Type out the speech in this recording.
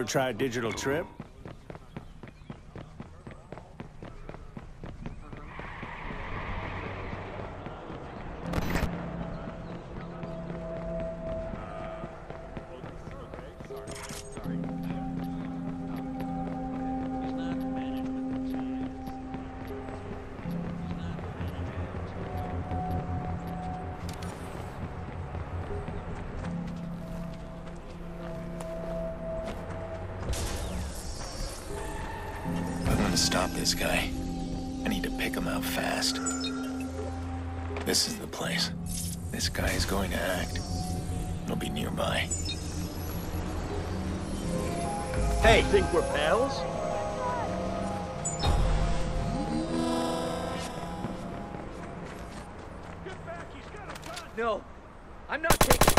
Ever try a digital trip? I want to stop this guy. I need to pick him out fast. This is the place. This guy is going to act. It'll be nearby. Hey, think we're pals? No, I'm not taking